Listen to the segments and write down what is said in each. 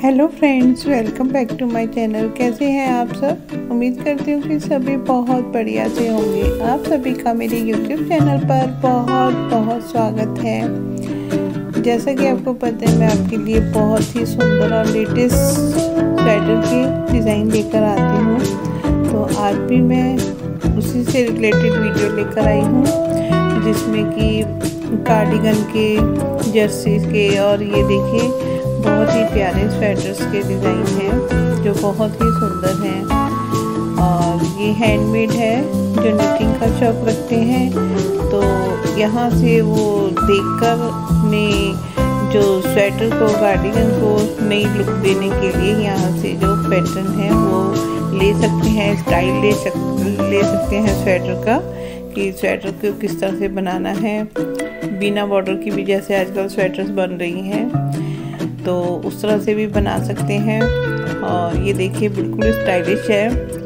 Hello friends, welcome back to my channel. कैसे हैं आप सब? उम्मीद करती हूँ कि सभी बहुत बढ़िया से होंगे। आप सभी का मेरे यूट्यूब चैनल पर बहुत बहुत स्वागत है। जैसा कि आपको पता है, मैं आपके लिए बहुत ही सुंदर और लेटेस्ट स्वेटर की डिज़ाइन लेकर आती हूँ। तो आज भी मैं उसी से रिलेटेड वीडियो लेकर आई हूँ, जिसमें कि कार्डिगन के, जर्सी के, और ये देखिए बहुत ही प्यारे स्वेटर्स के डिज़ाइन हैं जो बहुत ही सुंदर हैं। और ये हैंडमेड है। जो निटिंग का शौक़ रखते हैं तो यहाँ से वो देखकर अपने जो स्वेटर को, कार्डिगन को नई लुक देने के लिए यहाँ से जो पैटर्न है वो ले सकते हैं, स्टाइल ले सकते हैं स्वेटर का, कि स्वेटर को किस तरह से बनाना है। बिना बॉर्डर की भी जैसे आजकल स्वेटर्स बन रही हैं, तो उस तरह से भी बना सकते हैं। और ये देखिए बिल्कुल स्टाइलिश है।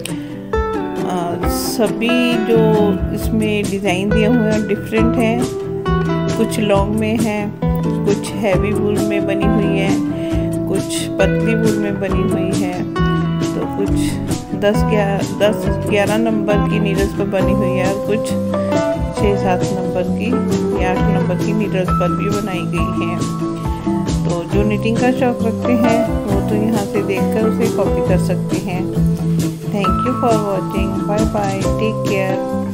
सभी जो इसमें डिज़ाइन दिए हुए हैं डिफरेंट हैं। कुछ लॉन्ग में है, कुछ हैवी वूल में बनी हुई है, कुछ पतली वूल में बनी हुई है, तो कुछ 10-11 नंबर की नीडल्स पर बनी हुई है, और कुछ 6-7 नंबर की या 8 नंबर की नीडल्स पर भी बनाई गई है। तो जो निटिंग का शौक़ रखते हैं वो तो यहाँ से देखकर उसे कॉपी कर सकते हैं। Thank you for watching. Bye bye, take care.